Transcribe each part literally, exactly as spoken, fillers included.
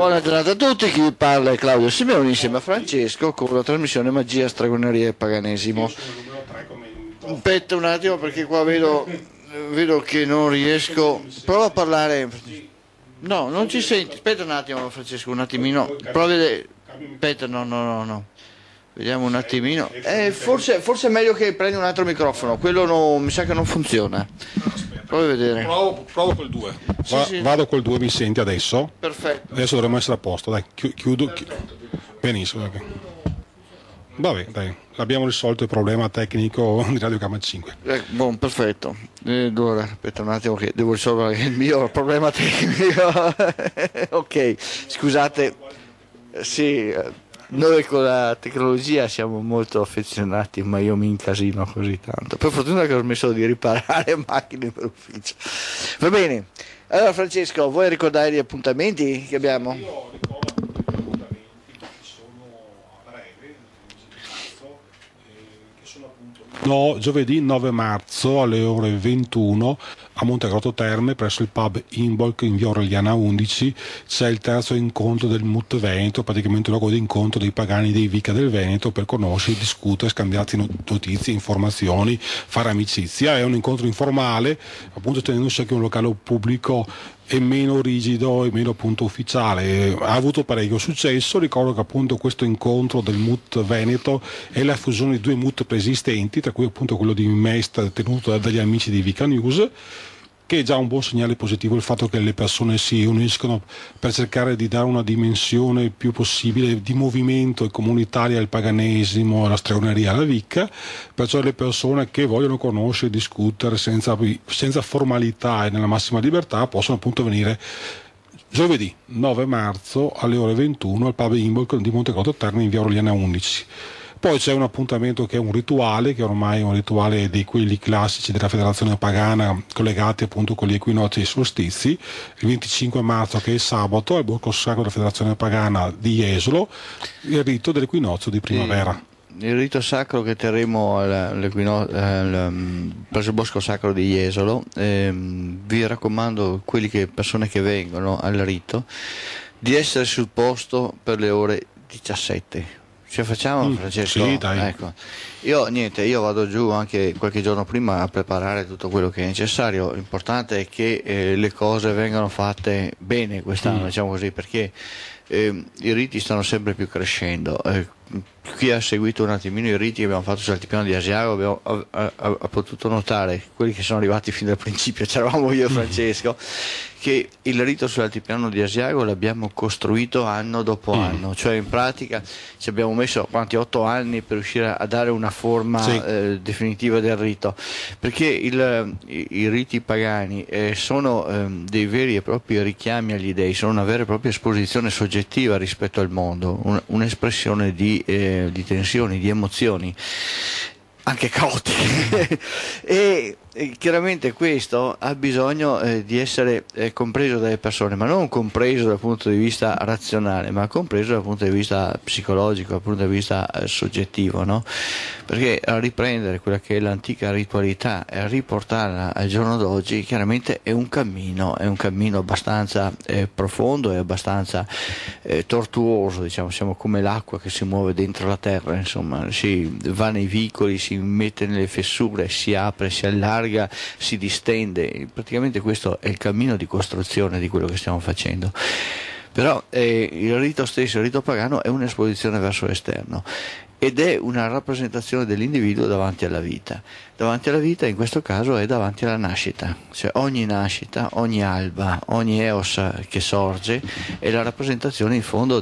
Buona giornata a tutti, chi vi parla è Claudio Simeoni insieme a Francesco con la trasmissione Magia, Stregoneria e Paganesimo. Aspetta un attimo perché qua vedo, vedo che non riesco. Prova a parlare. No, non ci senti. Aspetta un attimo Francesco, un attimino. Prova a vedere. Aspetta, no, no, no, no. Vediamo un attimino. Eh, forse, forse è meglio che prendi un altro microfono, quello no, mi sa che non funziona. Provo a vedere. Provo, provo col due. Sì, Va, sì. Vado col due, mi senti adesso? Perfetto. Adesso dovremmo essere a posto, dai, chi- chiudo. chi- Benissimo. Okay. Vabbè, dai, abbiamo risolto il problema tecnico di Radio Gamma cinque. Eh, buon, perfetto. Eh, allora, aspetta un attimo che devo risolvere il mio problema tecnico. Ok, scusate. Sì, eh, noi con la tecnologia siamo molto affezionati, ma io mi incasino così tanto. Per fortuna che ho smesso di riparare macchine per ufficio. Va bene. Allora Francesco, vuoi ricordare gli appuntamenti che abbiamo? Io ricordo appunto gli appuntamenti che ci sono a breve, nel mese di marzo, eh, che sono appunto no, giovedì nove marzo alle ore ventuno a Montegrotto Terme presso il pub Imbolc in via Aureliana undici c'è il terzo incontro del M U T Veneto, praticamente un luogo di incontro dei pagani dei Vica del Veneto per conoscere, discutere, scambiarsi notizie, informazioni, fare amicizia. È un incontro informale, appunto tenendosi anche un locale pubblico e meno rigido e meno appunto ufficiale. Ha avuto parecchio successo. Ricordo che appunto questo incontro del M U T Veneto è la fusione di due M U T preesistenti, tra cui appunto quello di Mestre tenuto dagli amici di Vica News, che è già un buon segnale positivo il fatto che le persone si uniscono per cercare di dare una dimensione più possibile di movimento e comunitaria al paganesimo, alla stregoneria, alla vicca, perciò le persone che vogliono conoscere, discutere senza, senza formalità e nella massima libertà possono appunto venire giovedì nove marzo alle ore ventuno al pub Imbolc di Montegrotto Terme in via Aureliana undici. Poi c'è un appuntamento che è un rituale, che ormai è un rituale di quelli classici della Federazione Pagana, collegati appunto con gli equinozi e i solstizi, il venticinque marzo, che è sabato, al Borgo Sacro della Federazione Pagana di Jesolo, il rito dell'equinozio di primavera. Il rito sacro che terremo all'equino- al- presso il Bosco Sacro di Jesolo, ehm, vi raccomando, quelli che, persone che vengono al rito, di essere sul posto per le ore diciassette. Ce la facciamo, Mm, Francesco? sì, dai. Ecco. Io niente, io vado giù anche qualche giorno prima a preparare tutto quello che è necessario. L'importante è che eh, le cose vengano fatte bene quest'anno, Mm. diciamo così, perché eh, i riti stanno sempre più crescendo. Eh, chi ha seguito un attimino i riti che abbiamo fatto sull'altipiano di Asiago abbiamo, ha, ha- ha potuto notare, quelli che sono arrivati fin dal principio, c'eravamo io e Francesco, che il rito sull'altipiano di Asiago l'abbiamo costruito anno dopo Mm. anno, cioè in pratica ci abbiamo messo quanti otto anni per riuscire a dare una forma Sì. eh, definitiva del rito, perché il- i, i riti pagani eh, sono ehm, dei veri e propri richiami agli dei, sono una vera e propria esposizione soggettiva rispetto al mondo, un- un'espressione di, eh, di tensioni, di emozioni anche caotiche e, e chiaramente questo ha bisogno eh, di essere eh, compreso dalle persone, ma non compreso dal punto di vista razionale, ma compreso dal punto di vista psicologico, dal punto di vista eh, soggettivo, no? Perché a riprendere quella che è l'antica ritualità e a riportarla al giorno d'oggi chiaramente è un cammino, è un cammino abbastanza eh, profondo e abbastanza eh, tortuoso, diciamo, siamo come l'acqua che si muove dentro la terra, insomma, si va nei vicoli, si mette nelle fessure, si apre, si allarga, si distende, praticamente questo è il cammino di costruzione di quello che stiamo facendo. Però eh, il rito stesso, il rito pagano, è un'esposizione verso l'esterno ed è una rappresentazione dell'individuo davanti alla vita. Davanti alla vita in questo caso è davanti alla nascita, cioè ogni nascita, ogni alba, ogni eos che sorge è la rappresentazione in fondo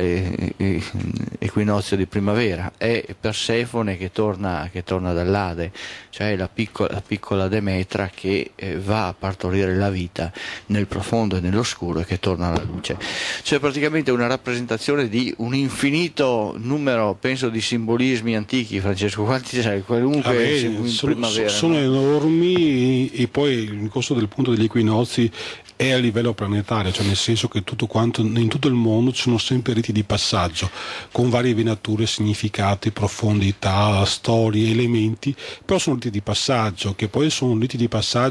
dell'equinozio di primavera, è Persefone che torna, che torna dall'Ade, cioè la piccola, la piccola Demetra che eh, va a partorire la vita nel profondo e nell'oscuro e che torna alla luce. Cioè praticamente una rappresentazione di un infinito numero, penso, di simbolismi antichi. Francesco, quanti sai? Qualunque Vabbè, in sono, primavera, sono no? enormi e, e poi il corso del punto degli equinozi è a livello planetario, cioè nel senso che tutto quanto, in tutto il mondo ci sono sempre riti di passaggio con varie venature, significati, profondità, storie, elementi, però sono riti di passaggio che poi sono riti di passaggio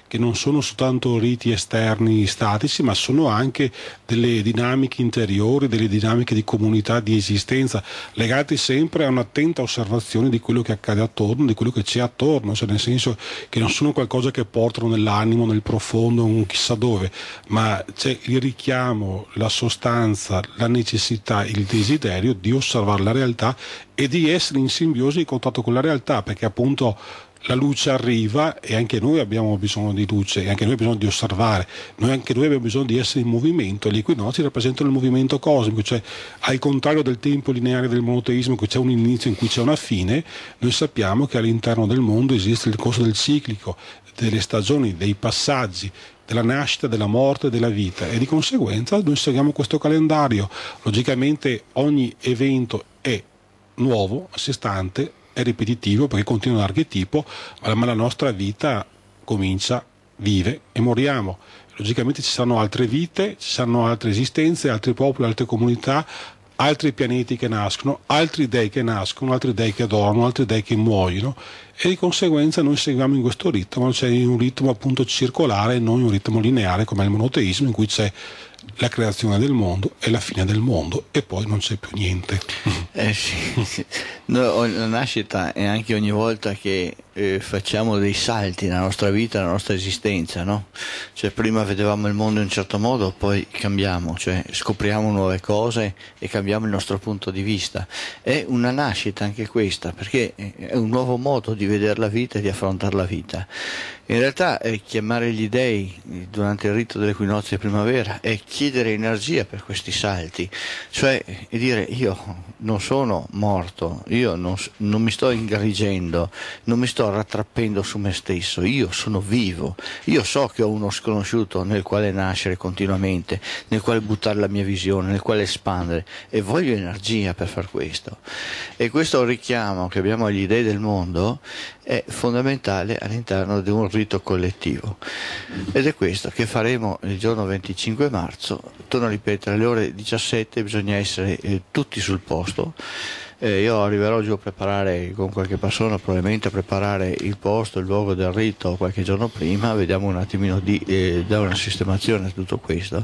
che non sono soltanto riti esterni statici, ma sono anche delle dinamiche interiori, delle dinamiche di comunità, di esistenza, legate sempre a un'attenta osservazione di quello che accade attorno, di quello che c'è attorno, cioè nel senso che non sono qualcosa che portano nell'animo, nel profondo, non chissà dove, ma c'è il richiamo, la sostanza, la necessità, il desiderio di osservare la realtà e di essere in simbiosi e in contatto con la realtà, perché appunto la luce arriva e anche noi abbiamo bisogno di luce, e anche noi abbiamo bisogno di osservare, noi anche noi abbiamo bisogno di essere in movimento. Gli equinozi rappresentano il movimento cosmico, cioè al contrario del tempo lineare del monoteismo, che c'è un inizio in cui c'è una fine, noi sappiamo che all'interno del mondo esiste il corso del ciclico, delle stagioni, dei passaggi, della nascita, della morte, della vita, e di conseguenza noi seguiamo questo calendario. Logicamente ogni evento è nuovo, a sé stante, è ripetitivo perché continua un archetipo, ma la nostra vita comincia, vive e moriamo. Logicamente ci saranno altre vite, ci saranno altre esistenze, altri popoli, altre comunità, altri pianeti che nascono, altri dei che nascono, altri dei che dormono, altri dei che muoiono, e di conseguenza noi seguiamo in questo ritmo, c'è un ritmo appunto circolare, non un ritmo lineare come il monoteismo, in cui c'è la creazione del mondo e la fine del mondo e poi non c'è più niente. Eh sì, sì. No, la nascita è anche ogni volta che eh, facciamo dei salti nella nostra vita, nella nostra esistenza, no? Cioè prima vedevamo il mondo in un certo modo, poi cambiamo, cioè scopriamo nuove cose e cambiamo il nostro punto di vista. È una nascita anche questa, perché è un nuovo modo di vedere la vita e di affrontare la vita. In realtà eh, chiamare gli dei durante il rito dell'equinozio di primavera è chiedere energia per questi salti, cioè e dire io non sono morto, io non, non mi sto ingarrigendo, non mi sto rattrappendo su me stesso, io sono vivo, io so che ho uno sconosciuto nel quale nascere continuamente, nel quale buttare la mia visione, nel quale espandere, e voglio energia per far questo. E questo richiamo che abbiamo agli dei del mondo è fondamentale all'interno di un rito collettivo, ed è questo che faremo il giorno venticinque marzo. Torno a ripetere, alle ore diciassette bisogna essere eh, tutti sul posto. Eh, io arriverò giù a preparare con qualche persona, probabilmente a preparare il posto, il luogo del rito qualche giorno prima, vediamo un attimino di eh, dare una sistemazione a tutto questo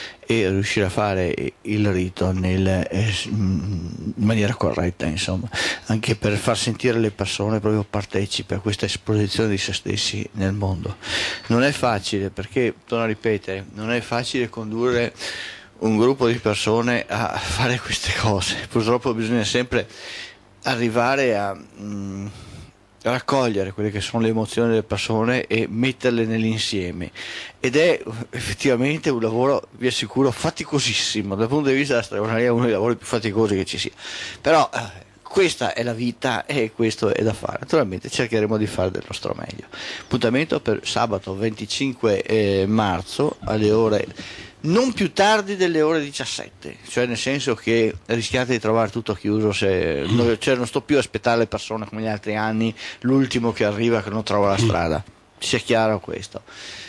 e riuscire a fare il rito nel, eh, in maniera corretta, insomma, anche per far sentire le persone proprio partecipi a questa esposizione di se stessi nel mondo. Non è facile, perché, torno a ripetere, non è facile condurre un gruppo di persone a fare queste cose. Purtroppo bisogna sempre arrivare a mh, raccogliere quelle che sono le emozioni delle persone e metterle nell'insieme, ed è effettivamente un lavoro, vi assicuro, faticosissimo dal punto di vista della stregoneria, uno dei lavori più faticosi che ci sia, però eh, questa è la vita e questo è da fare. Naturalmente cercheremo di fare del nostro meglio. Appuntamento per sabato venticinque eh, marzo alle ore non più tardi delle ore diciassette, cioè nel senso che rischiate di trovare tutto chiuso, se, no, cioè non sto più a aspettare le persone come gli altri anni, l'ultimo che arriva che non trova la strada, sia chiaro questo.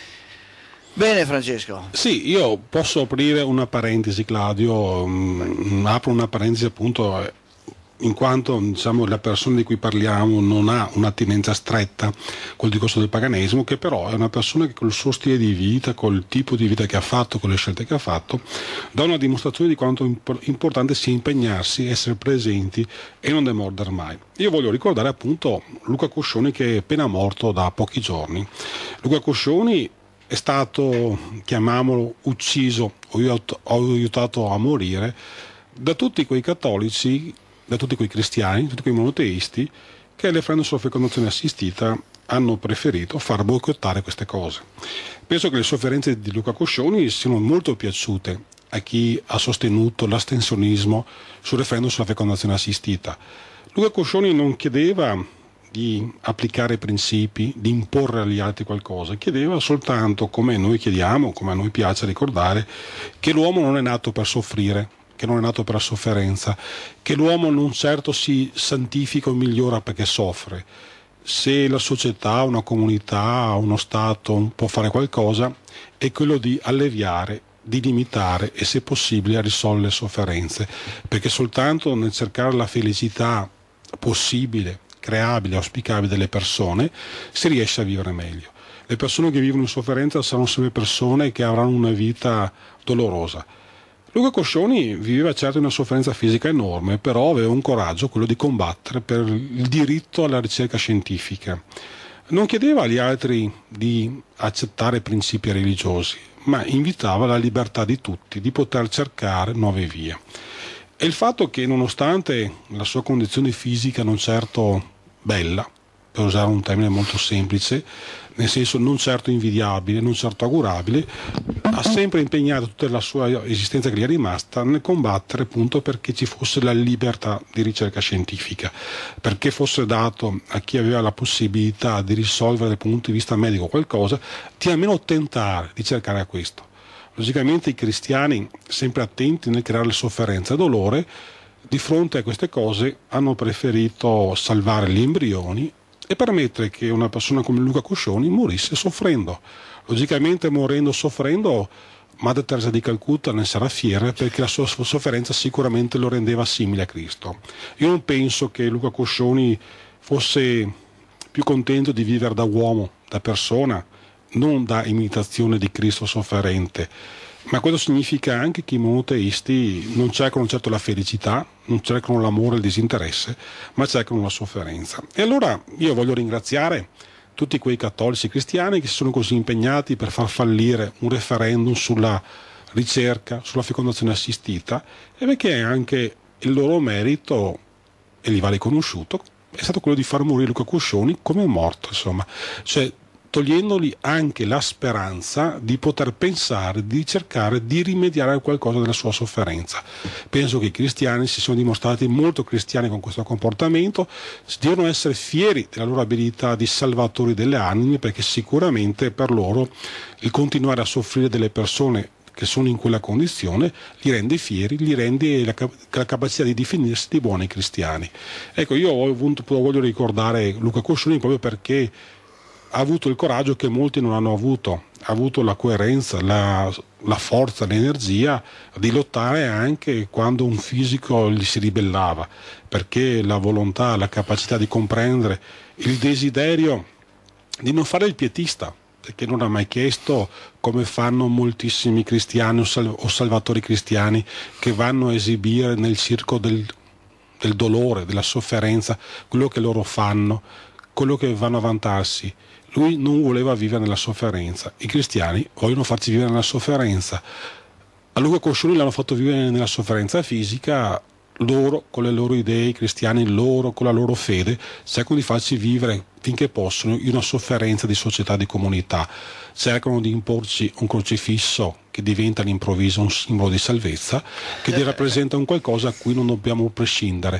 Bene Francesco. Sì, io posso aprire una parentesi, Claudio, um, apro una parentesi appunto in quanto, diciamo, la persona di cui parliamo non ha un'attinenza stretta col discorso del paganesimo, che però è una persona che col suo stile di vita, col tipo di vita che ha fatto, con le scelte che ha fatto, dà una dimostrazione di quanto imp- importante sia impegnarsi, essere presenti e non demordere mai. Io voglio ricordare appunto Luca Coscioni, che è appena morto da pochi giorni. Luca Coscioni è stato, chiamiamolo, ucciso o aiutato a morire da tutti quei cattolici, da tutti quei cristiani, tutti quei monoteisti che alle referendum sulla fecondazione assistita hanno preferito far boicottare queste cose. Penso che le sofferenze di Luca Coscioni siano molto piaciute a chi ha sostenuto l'astensionismo sul referendum sulla fecondazione assistita. Luca Coscioni non chiedeva di applicare principi, di imporre agli altri qualcosa, chiedeva soltanto, come noi chiediamo, come a noi piace ricordare, che l'uomo non è nato per soffrire, che non è nato per la sofferenza, che l'uomo non certo si santifica o migliora perché soffre. Se la società, una comunità, uno Stato può fare qualcosa, è quello di alleviare, di limitare e se possibile risolvere le sofferenze, perché soltanto nel cercare la felicità possibile, creabile, auspicabile delle persone si riesce a vivere meglio. Le persone che vivono in sofferenza saranno sempre persone che avranno una vita dolorosa. Luca Coscioni viveva certo una sofferenza fisica enorme, però aveva un coraggio, quello di combattere per il diritto alla ricerca scientifica. Non chiedeva agli altri di accettare principi religiosi, ma invitava alla libertà di tutti di poter cercare nuove vie. E il fatto che, nonostante la sua condizione fisica non certo bella, per usare un termine molto semplice, nel senso non certo invidiabile, non certo augurabile, ha sempre impegnato tutta la sua esistenza che gli è rimasta nel combattere appunto perché ci fosse la libertà di ricerca scientifica, perché fosse dato a chi aveva la possibilità di risolvere dal punto di vista medico qualcosa, di almeno tentare di cercare a questo. Logicamente i cristiani, sempre attenti nel creare sofferenza e dolore, di fronte a queste cose hanno preferito salvare gli embrioni e permettere che una persona come Luca Coscioni morisse soffrendo. Logicamente morendo soffrendo, Madre Teresa di Calcutta ne sarà fiera perché la sua sofferenza sicuramente lo rendeva simile a Cristo. Io non penso che Luca Coscioni fosse più contento di vivere da uomo, da persona, non da imitazione di Cristo sofferente, ma questo significa anche che i monoteisti non cercano certo la felicità, non cercano l'amore e il disinteresse, ma cercano la sofferenza. E allora io voglio ringraziare tutti quei cattolici cristiani che si sono così impegnati per far fallire un referendum sulla ricerca, sulla fecondazione assistita, e perché anche il loro merito, e gli va riconosciuto, è stato quello di far morire Luca Coscioni come è morto, insomma, cioè togliendogli anche la speranza di poter pensare, di cercare di rimediare a qualcosa della sua sofferenza. Penso che i cristiani si sono dimostrati molto cristiani con questo comportamento, devono essere fieri della loro abilità di salvatori delle anime, perché sicuramente per loro il continuare a soffrire delle persone che sono in quella condizione li rende fieri, gli rende la, la capacità di definirsi di buoni cristiani. Ecco, io ho avuto, voglio ricordare Luca Coscioni proprio perché ha avuto il coraggio che molti non hanno avuto, ha avuto la coerenza, la, la forza, l'energia di lottare anche quando un fisico gli si ribellava, perché la volontà, la capacità di comprendere, il desiderio di non fare il pietista, perché non ha mai chiesto, come fanno moltissimi cristiani o, sal- o salvatori cristiani che vanno a esibire nel circo del, del dolore, della sofferenza, quello che loro fanno, quello che vanno a vantarsi. Lui non voleva vivere nella sofferenza, i cristiani vogliono farci vivere nella sofferenza. A Luca Coscioni l'hanno fatto vivere nella sofferenza fisica, loro con le loro idee, i cristiani loro con la loro fede cercano di farci vivere finché possono in una sofferenza di società, di comunità, cercano di imporci un crocifisso che diventa all'improvviso un simbolo di salvezza, che rappresenta un qualcosa a cui non dobbiamo prescindere.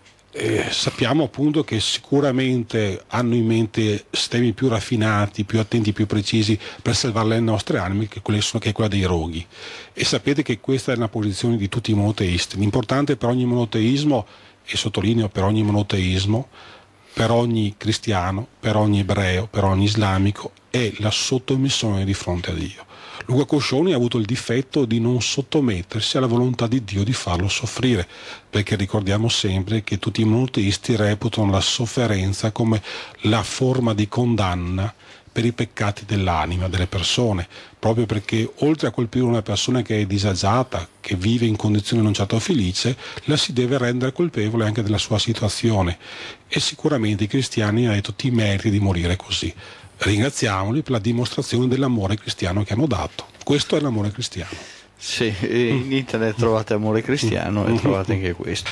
Eh, sappiamo appunto che sicuramente hanno in mente sistemi più raffinati, più attenti, più precisi per salvare le nostre anime, che, quelle sono, che è quella dei roghi. E sapete che questa è una posizione di tutti i monoteisti. L'importante per ogni monoteismo, e sottolineo per ogni monoteismo, per ogni cristiano, per ogni ebreo, per ogni islamico, è la sottomissione di fronte a Dio. Luca Coscioni ha avuto il difetto di non sottomettersi alla volontà di Dio di farlo soffrire, perché ricordiamo sempre che tutti i monoteisti reputano la sofferenza come la forma di condanna per i peccati dell'anima delle persone, proprio perché oltre a colpire una persona che è disagiata, che vive in condizioni non certo felice, la si deve rendere colpevole anche della sua situazione, e sicuramente i cristiani hanno tutti i meriti di morire così. Ringraziamoli per la dimostrazione dell'amore cristiano che hanno dato. Questo è l'amore cristiano. Sì, in internet trovate amore cristiano e trovate anche questo.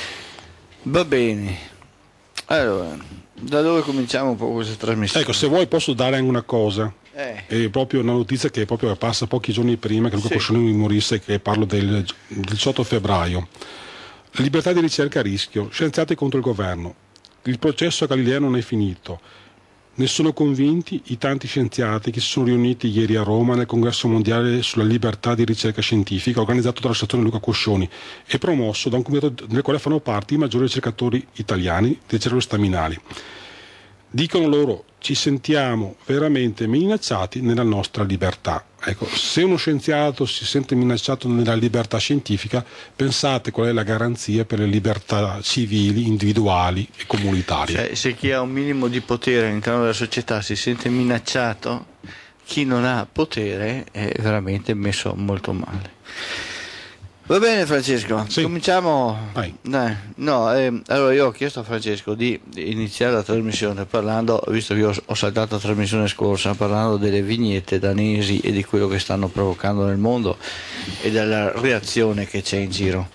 Va bene. Allora, da dove cominciamo un po' questa trasmissione? Ecco, se vuoi posso dare anche una cosa. Eh. È proprio una notizia che proprio passa pochi giorni prima che Luca Sì. Coscioni morisse, che parlo del diciotto febbraio. Libertà di ricerca a rischio, scienziati contro il governo. Il processo a Galileo non è finito. Ne sono convinti i tanti scienziati che si sono riuniti ieri a Roma nel congresso mondiale sulla libertà di ricerca scientifica organizzato dall'associazione Luca Coscioni e promosso da un comitato del quale fanno parte i maggiori ricercatori italiani delle cellule staminali. Dicono loro ci sentiamo veramente minacciati nella nostra libertà. Ecco, se uno scienziato si sente minacciato nella libertà scientifica, pensate qual è la garanzia per le libertà civili, individuali e comunitarie. Cioè, se chi ha un minimo di potere all'interno della società si sente minacciato, chi non ha potere è veramente messo molto male. Va bene Francesco, sì. Cominciamo. Vai. Dai. No, eh, allora io ho chiesto a Francesco di iniziare la trasmissione parlando, visto che io ho saltato la trasmissione scorsa, parlando delle vignette danesi e di quello che stanno provocando nel mondo e della reazione che c'è in giro.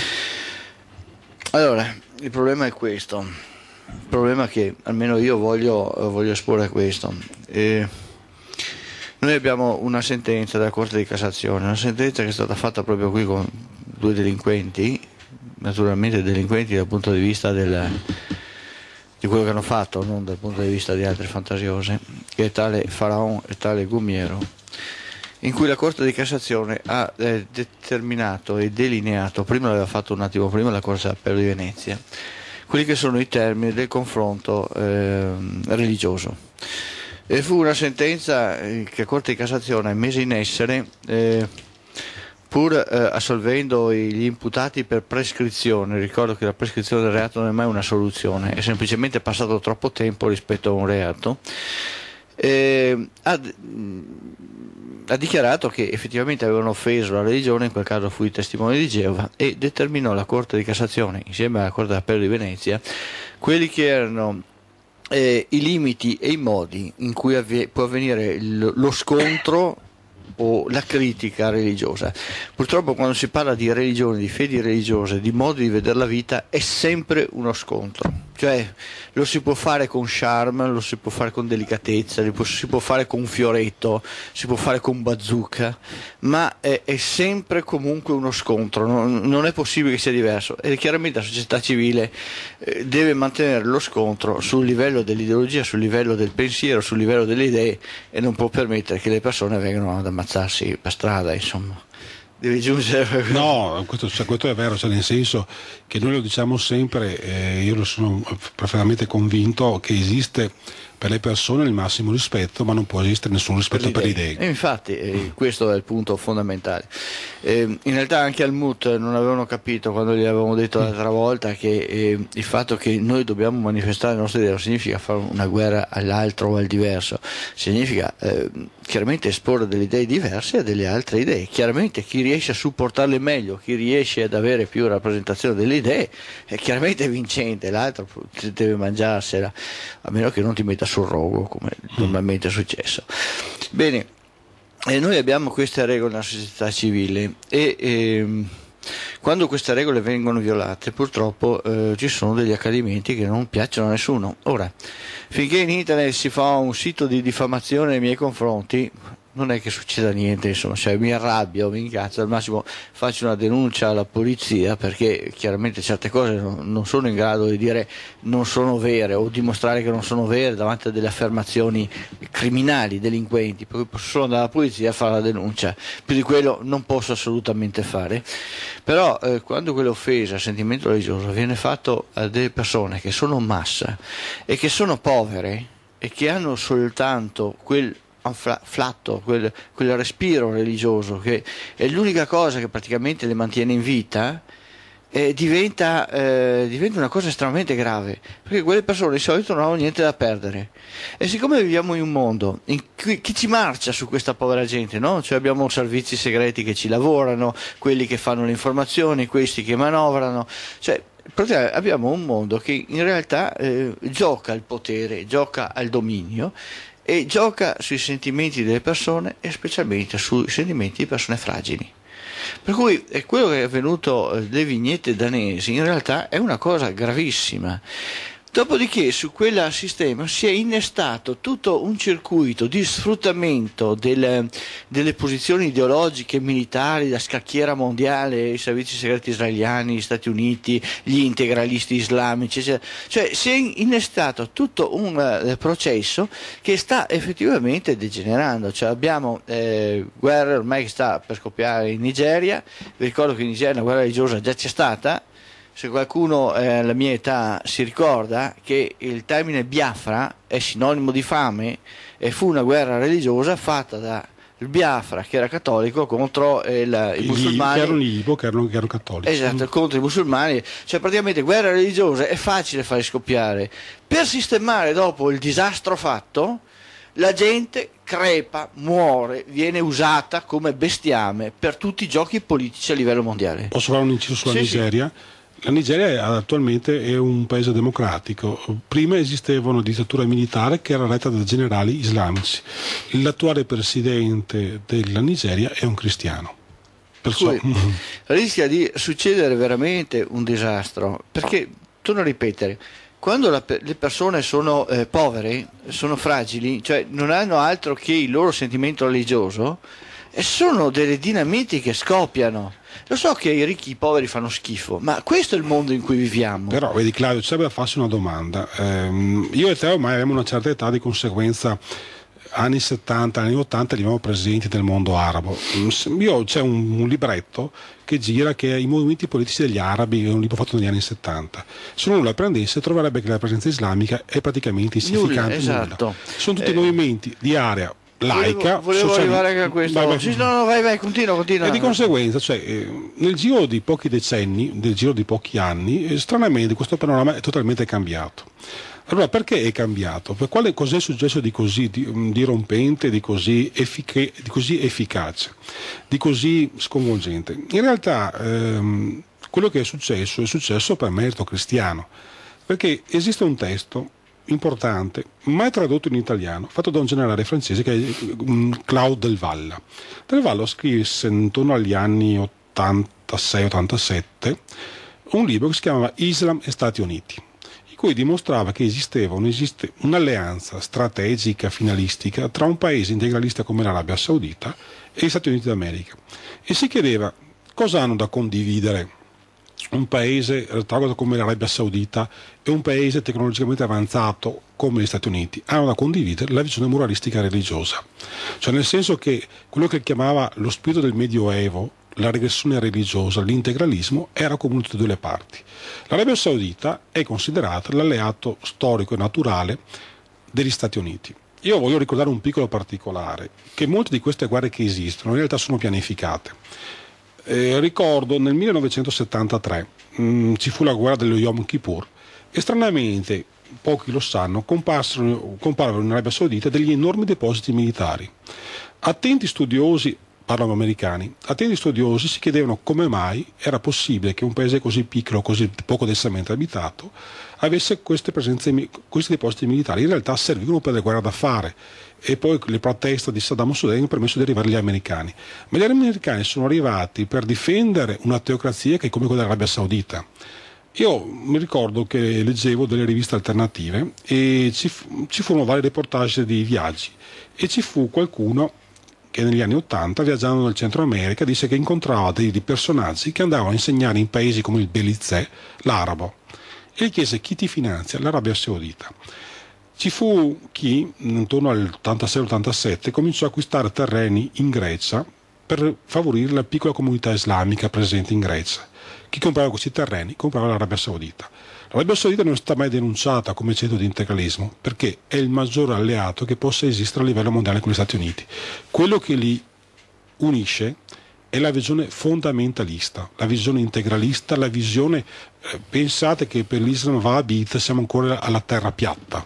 Allora, il problema è questo, il problema è che almeno io voglio, voglio esporre questo. Eh, Noi abbiamo una sentenza della Corte di Cassazione, una sentenza che è stata fatta proprio qui con due delinquenti, naturalmente delinquenti dal punto di vista del, di quello che hanno fatto, non dal punto di vista di altre fantasiose, che è tale Faraon e tale Gumiero, in cui la Corte di Cassazione ha eh, determinato e delineato, prima l'aveva fatto un attimo prima la Corte d'Appello di Venezia, quelli che sono i termini del confronto eh, religioso. E fu una sentenza che la Corte di Cassazione ha messo in essere eh, pur eh, assolvendo gli imputati per prescrizione. Ricordo che la prescrizione del reato non è mai una soluzione, è semplicemente passato troppo tempo rispetto a un reato. Eh, ha, ha dichiarato che effettivamente avevano offeso la religione, in quel caso fu i testimoni di Geova, e determinò la Corte di Cassazione, insieme alla Corte d'Appello di Venezia, quelli che erano Eh, i limiti e i modi in cui avve- può avvenire il, lo scontro o la critica religiosa. Purtroppo quando si parla di religione, di fedi religiose, di modi di vedere la vita, è sempre uno scontro. Cioè lo si può fare con charme, lo si può fare con delicatezza, lo si può fare con un fioretto, si può fare con bazooka, ma è, è sempre comunque uno scontro, non, non è possibile che sia diverso. E chiaramente la società civile eh, deve mantenere lo scontro sul livello dell'ideologia, sul livello del pensiero, sul livello delle idee, e non può permettere che le persone vengano ad ammazzarsi per strada, insomma. Devi giungere. No, questo, cioè, questo è vero, cioè nel senso che noi lo diciamo sempre, eh, io lo sono perfettamente convinto che esiste per le persone il massimo rispetto, ma non può esistere nessun rispetto per le idee. E infatti eh, questo è il punto fondamentale. Eh, in realtà anche al M U T non avevano capito, quando gli avevamo detto l'altra volta, che eh, il fatto che noi dobbiamo manifestare le nostre idee non significa fare una guerra all'altro o al diverso, significa eh, chiaramente esporre delle idee diverse a delle altre idee. Chiaramente chi riesce a supportarle meglio, chi riesce ad avere più rappresentazione delle idee, è chiaramente vincente, l'altro deve mangiarsela, a meno che non ti metta sul rogo, come normalmente è successo. Bene, e noi abbiamo queste regole nella società civile e ehm, quando queste regole vengono violate, purtroppo eh, ci sono degli accadimenti che non piacciono a nessuno. Ora, finché in internet si fa un sito di diffamazione nei miei confronti, non è che succeda niente, insomma, cioè mi arrabbio, mi incazzo, al massimo faccio una denuncia alla polizia, perché chiaramente certe cose non, non sono in grado di dire non sono vere o dimostrare che non sono vere davanti a delle affermazioni criminali, delinquenti, per cui posso solo andare alla polizia a fare la denuncia, più di quello non posso assolutamente fare. Però eh, quando quell'offesa al sentimento religioso viene fatto a delle persone che sono massa e che sono povere e che hanno soltanto quel flatto, quel, quel respiro religioso che è l'unica cosa che praticamente le mantiene in vita, eh, diventa, eh, diventa una cosa estremamente grave, perché quelle persone di solito non hanno niente da perdere, e siccome viviamo in un mondo in cui chi ci marcia su questa povera gente, no? Cioè abbiamo servizi segreti che ci lavorano, quelli che fanno le informazioni, questi che manovrano, cioè abbiamo un mondo che in realtà eh, gioca al potere, gioca al dominio e gioca sui sentimenti delle persone e specialmente sui sentimenti di persone fragili. Per cui è quello che è avvenuto delle vignette danesi in realtà è una cosa gravissima. Dopodiché su quel sistema si è innestato tutto un circuito di sfruttamento delle, delle posizioni ideologiche e militari, la scacchiera mondiale, i servizi segreti israeliani, gli Stati Uniti, gli integralisti islamici, eccetera. Cioè si è innestato tutto un uh, processo che sta effettivamente degenerando. Cioè abbiamo eh, guerra ormai che sta per scoppiare in Nigeria, vi ricordo che in Nigeria una guerra religiosa già c'è stata, se qualcuno eh, alla mia età si ricorda che il termine Biafra è sinonimo di fame e fu una guerra religiosa fatta da il Biafra, che era cattolico, contro il, i musulmani. Che erano gli Ibo, che erano, che erano cattolici. Esatto, contro i musulmani. Cioè praticamente guerra religiosa è facile farli scoppiare. Per sistemare dopo il disastro fatto, la gente crepa, muore, viene usata come bestiame per tutti i giochi politici a livello mondiale. Posso fare un inciso sulla sì, Nigeria? Sì. La Nigeria attualmente è un paese democratico. Prima esisteva una dittatura militare che era retta da generali islamici. L'attuale presidente della Nigeria è un cristiano. Perciò... rischia di succedere veramente un disastro, perché, torno a ripetere, quando la, le persone sono eh, povere, sono fragili, cioè non hanno altro che il loro sentimento religioso, e sono delle dinamiti che scoppiano. Lo so che i ricchi e i poveri fanno schifo, ma questo è il mondo in cui viviamo. Però, vedi Claudio, c'è da farsi una domanda. Eh, io e te ormai abbiamo una certa età, di conseguenza anni settanta, anni ottanta eravamo presenti nel mondo arabo. Io, c'è un, un libretto che gira, che è I movimenti politici degli arabi, è un libro fatto negli anni settanta. Se uno la prendesse troverebbe che la presenza islamica è praticamente insignificante. Nulla, esatto. Nulla. Sono tutti eh, movimenti di area laica. Volevo, volevo arrivare anche a questo. Vai, vai. Sì, no, no, vai, vai, continua, continua. E di conseguenza, cioè, eh, nel giro di pochi decenni, nel giro di pochi anni, eh, stranamente questo panorama è totalmente cambiato. Allora, perché è cambiato? Per quale cos'è successo di così di, di rompente, di così, effic- di così efficace, di così sconvolgente? In realtà ehm, quello che è successo è successo per merito cristiano, perché esiste un testo importante, mai tradotto in italiano, fatto da un generale francese che è um, Claude Del Valla. Del Valla scrisse intorno agli anni ottantasei ottantasette un libro che si chiamava Islam e Stati Uniti, in cui dimostrava che esisteva un, esiste un'alleanza strategica finalistica tra un paese integralista come l'Arabia Saudita e gli Stati Uniti d'America, e si chiedeva cosa hanno da condividere un paese retrogrado come l'Arabia Saudita e un paese tecnologicamente avanzato come gli Stati Uniti. Hanno da condividere la visione moralistica religiosa, cioè nel senso che quello che chiamava lo spirito del Medioevo, la regressione religiosa, l'integralismo, era comune a tutte e due le parti. L'Arabia Saudita è considerata l'alleato storico e naturale degli Stati Uniti. Io voglio ricordare un piccolo particolare, che molte di queste guerre che esistono in realtà sono pianificate. Eh, ricordo nel millenovecentosettantatré mh, ci fu la guerra dello Yom Kippur e stranamente, pochi lo sanno, comparvero in Arabia Saudita degli enormi depositi militari. Attenti studiosi, parlano americani, attenti studiosi si chiedevano come mai era possibile che un paese così piccolo, così poco densamente abitato, avesse queste presenze, questi depositi militari. In realtà servivano per le guerre da fare, e poi le proteste di Saddam Hussein hanno permesso di arrivare agli americani. Ma gli americani sono arrivati per difendere una teocrazia che è come quella dell'Arabia Saudita. Io mi ricordo che leggevo delle riviste alternative e ci, fu, ci furono vari reportage di viaggi, e ci fu qualcuno che negli anni Ottanta, viaggiando nel Centro America, disse che incontrava dei, dei personaggi che andavano a insegnare in paesi come il Belize l'arabo, e gli chiese: chi ti finanzia? L'Arabia Saudita. Ci fu chi, intorno all'ottantasei ottantasette, cominciò a acquistare terreni in Grecia per favorire la piccola comunità islamica presente in Grecia. Chi comprava questi terreni comprava l'Arabia Saudita. L'Arabia Saudita non è stata mai denunciata come centro di integralismo, perché è il maggiore alleato che possa esistere a livello mondiale con gli Stati Uniti. Quello che li unisce è la visione fondamentalista, la visione integralista, la visione, eh, pensate che per l'Islam Wahhabita siamo ancora alla terra piatta,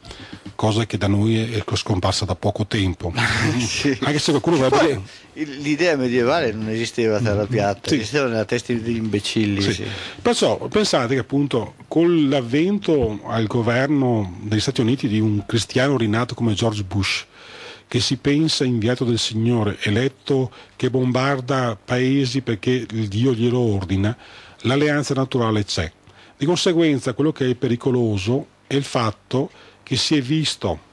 cosa che da noi è scomparsa da poco tempo. Sì. Anche se qualcuno va a vedere. L'idea medievale non esisteva la terra piatta, sì, esisteva nella testa degli imbecilli. Sì. Sì. Perciò pensate che appunto con l'avvento al governo degli Stati Uniti di un cristiano rinato come George Bush, che si pensa inviato del Signore, eletto, che bombarda paesi perché il Dio glielo ordina, l'alleanza naturale c'è. Di conseguenza quello che è pericoloso è il fatto che si è visto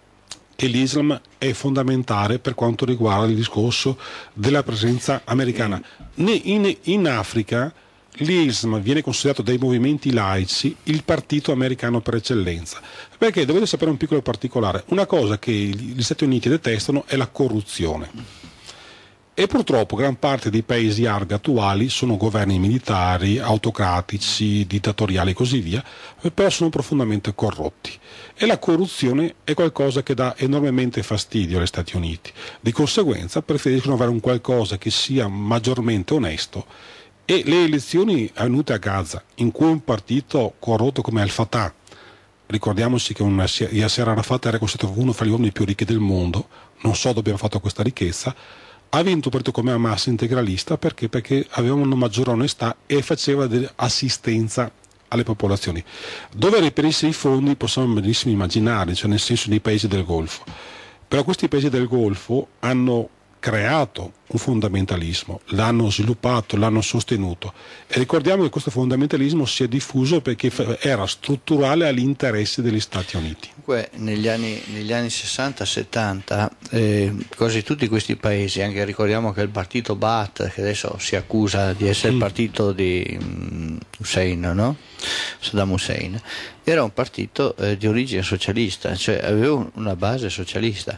che l'Islam è fondamentale per quanto riguarda il discorso della presenza americana. In, in Africa l'Islam viene considerato dai movimenti laici il partito americano per eccellenza, perché dovete sapere un piccolo particolare: una cosa che gli Stati Uniti detestano è la corruzione, E purtroppo gran parte dei paesi arab attuali sono governi militari, autocratici, dittatoriali e così via, però sono profondamente corrotti. E la corruzione è qualcosa che dà enormemente fastidio agli Stati Uniti. Di conseguenza preferiscono avere un qualcosa che sia maggiormente onesto. E le elezioni avvenute a Gaza, in cui un partito corrotto come Al-Fatah, ricordiamoci che una, Yasser Arafat era considerato uno fra gli uomini più ricchi del mondo, non so dove abbiamo fatto questa ricchezza, ha vinto un partito come Hamas integralista perché? Perché aveva una maggiore onestà e faceva assistenza alle popolazioni. Dove reperisse i fondi possiamo benissimo immaginare, cioè nel senso dei paesi del Golfo. Però questi paesi del Golfo hanno creato un fondamentalismo, l'hanno sviluppato, l'hanno sostenuto e ricordiamo che questo fondamentalismo si è diffuso perché era strutturale agli interessi degli Stati Uniti. Comunque negli anni, negli anni sessanta settanta eh, quasi tutti questi paesi, anche ricordiamo che il partito Ba'ath, che adesso si accusa di essere mm. il partito di um, Hussein, no? Saddam Hussein, era un partito eh, di origine socialista, cioè aveva una base socialista.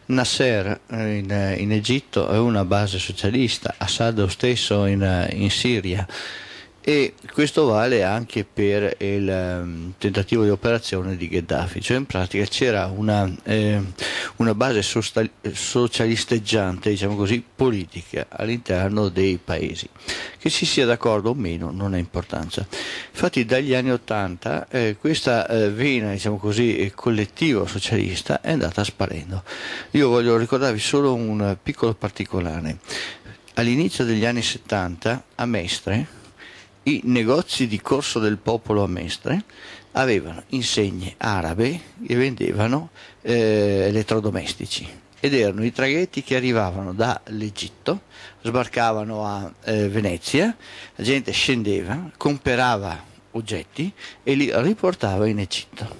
Nasser eh, in, in Egitto aveva una base socialista, Assad lo stesso in, in Siria, e questo vale anche per il um, tentativo di operazione di Gheddafi, cioè in pratica c'era una, eh, una base sosta- socialisteggiante, diciamo così, politica all'interno dei paesi. Che si sia d'accordo o meno non ha importanza. Infatti dagli anni Ottanta eh, questa eh, vena, diciamo così, collettivo socialista è andata sparendo. Io voglio ricordarvi solo un piccolo particolare. All'inizio degli anni settanta a Mestre i negozi di Corso del Popolo a Mestre avevano insegne arabe e vendevano eh, elettrodomestici ed erano i traghetti che arrivavano dall'Egitto, sbarcavano a eh, Venezia, la gente scendeva, comperava oggetti e li riportava in Egitto.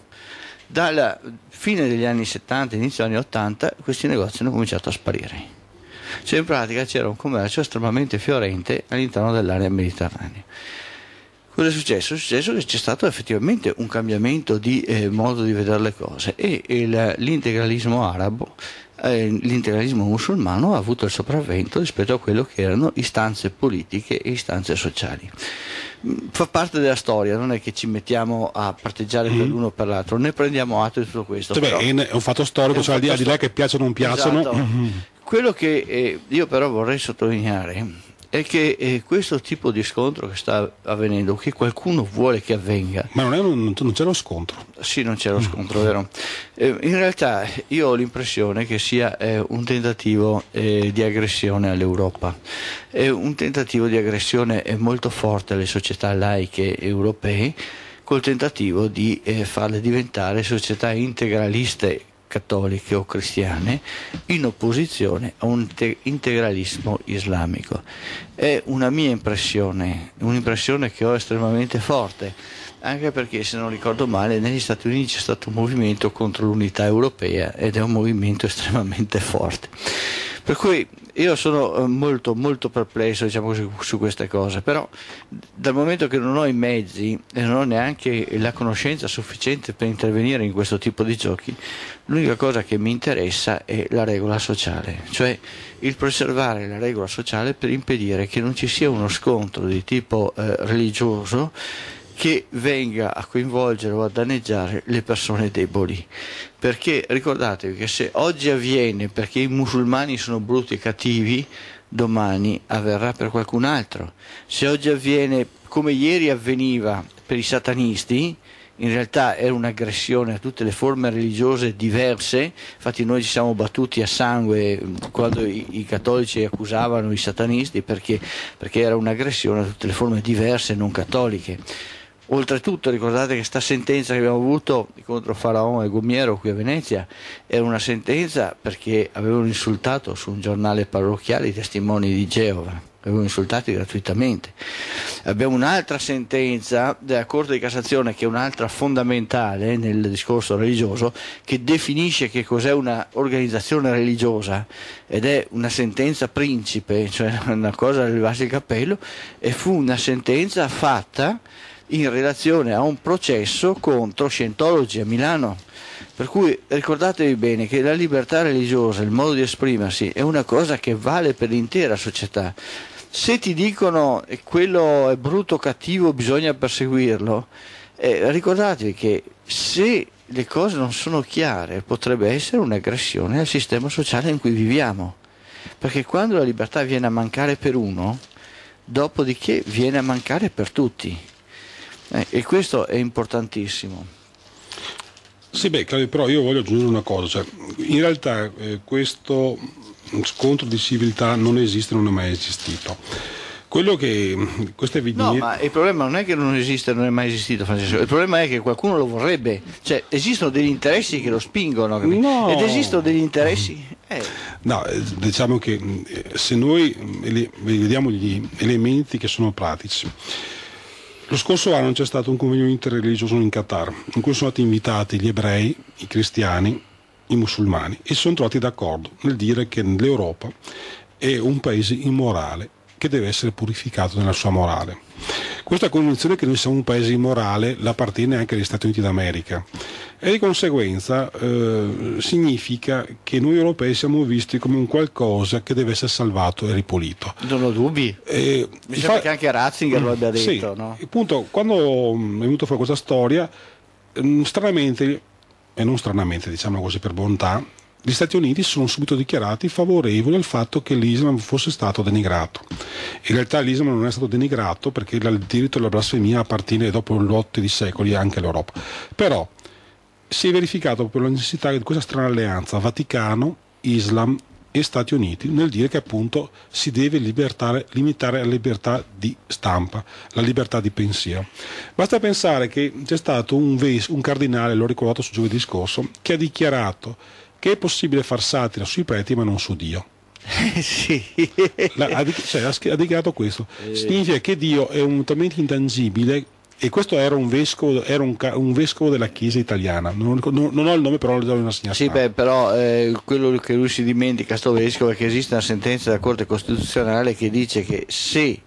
Dalla fine degli anni settanta, inizio degli anni ottanta, questi negozi hanno cominciato a sparire. Cioè in pratica c'era un commercio estremamente fiorente all'interno dell'area mediterranea. Cosa è successo? È successo che c'è stato effettivamente un cambiamento di eh, modo di vedere le cose e il, l'integralismo arabo, eh, l'integralismo musulmano ha avuto il sopravvento rispetto a quello che erano istanze politiche e istanze sociali. Fa parte della storia, non è che ci mettiamo a parteggiare mm. per l'uno o per l'altro, ne prendiamo atto di tutto questo. Cioè, però, beh, è un fatto storico, cioè al di là che piacciono o non piacciono. Esatto. Mm-hmm. Quello che eh, io però vorrei sottolineare è che eh, questo tipo di scontro che sta avvenendo, che qualcuno vuole che avvenga. Ma non, è un, non c'è lo scontro. Sì, non c'è lo scontro, vero? Eh, in realtà io ho l'impressione che sia eh, un tentativo eh, di aggressione all'Europa. È un tentativo di aggressione molto forte alle società laiche europee, col tentativo di eh, farle diventare società integraliste cattoliche o cristiane in opposizione a un te- integralismo islamico. È una mia impressione, un'impressione che ho estremamente forte, anche perché, se non ricordo male, negli Stati Uniti c'è stato un movimento contro l'unità europea ed è un movimento estremamente forte. Per cui io sono molto molto perplesso, diciamo, su, su queste cose, però dal momento che non ho i mezzi e non ho neanche la conoscenza sufficiente per intervenire in questo tipo di giochi, l'unica cosa che mi interessa è la regola sociale, cioè il preservare la regola sociale per impedire che non ci sia uno scontro di tipo eh, religioso che venga a coinvolgere o a danneggiare le persone deboli, perché ricordatevi che se oggi avviene perché i musulmani sono brutti e cattivi, domani avverrà per qualcun altro. Se oggi avviene come ieri avveniva per i satanisti, in realtà era un'aggressione a tutte le forme religiose diverse. Infatti noi ci siamo battuti a sangue quando i, i cattolici accusavano i satanisti, perché, perché era un'aggressione a tutte le forme diverse non cattoliche. Oltretutto ricordate che questa sentenza che abbiamo avuto contro Faraon e Gumiero qui a Venezia era una sentenza perché avevano insultato su un giornale parrocchiale i testimoni di Geova, avevano insultati gratuitamente. Abbiamo un'altra sentenza della Corte di Cassazione, che è un'altra fondamentale nel discorso religioso, che definisce che cos'è una organizzazione religiosa, ed è una sentenza principe, cioè una cosa da levarsi il cappello, e fu una sentenza fatta in relazione a un processo contro Scientology a Milano, Per cui ricordatevi bene che la libertà religiosa, il modo di esprimersi, è una cosa che vale per l'intera società. Se ti dicono che quello è brutto, cattivo, bisogna perseguirlo, eh, ricordatevi che se le cose non sono chiare potrebbe essere un'aggressione al sistema sociale in cui viviamo, perché quando la libertà viene a mancare per uno, dopodiché viene a mancare per tutti, eh, e questo è importantissimo. Sì, beh, Claudio, però io voglio aggiungere una cosa, cioè, in realtà eh, questo scontro di civiltà non esiste, non è mai esistito. Quello che queste vignette... No, ma il problema non è che non esiste, non è mai esistito, Francesco. Il problema è che qualcuno lo vorrebbe. Cioè, esistono degli interessi che lo spingono, no. Ed esistono degli interessi... Eh. No, diciamo che se noi vediamo gli elementi che sono pratici. Lo scorso anno c'è stato un convegno interreligioso in Qatar, in cui sono stati invitati gli ebrei, i cristiani, i musulmani, e si sono trovati d'accordo nel dire che l'Europa è un paese immorale che deve essere purificato nella sua morale. Questa convinzione che noi siamo un paese immorale l'appartiene anche agli Stati Uniti d'America e di conseguenza eh, significa che noi europei siamo visti come un qualcosa che deve essere salvato e ripulito. Non ho dubbi. Eh, Mi sembra fa... che anche Ratzinger lo abbia detto. Sì, no? Appunto, quando è venuto fuori questa storia, stranamente, e non stranamente, diciamo così per bontà, gli Stati Uniti sono subito dichiarati favorevoli al fatto che l'Islam fosse stato denigrato. In realtà l'Islam non è stato denigrato perché il diritto alla blasfemia appartiene dopo lotte di secoli anche all'Europa. Però si è verificato proprio la necessità di questa strana alleanza Vaticano, Islam e Stati Uniti nel dire che appunto si deve limitare la libertà di stampa, la libertà di pensiero. Basta pensare che c'è stato un, ves- un cardinale, l'ho ricordato su giovedì scorso, che ha dichiarato che è possibile far satira sui preti ma non su Dio. Eh, sì. La, ha, cioè, ha, ha dichiarato questo. Eh. Significa che Dio è un talmente intangibile, e questo era un vescovo, era un, un vescovo della Chiesa italiana, non, non, non ho il nome, però lo devo insegnare. Sì, beh, però eh, quello che lui si dimentica, sto vescovo, è che esiste una sentenza della Corte Costituzionale che dice che se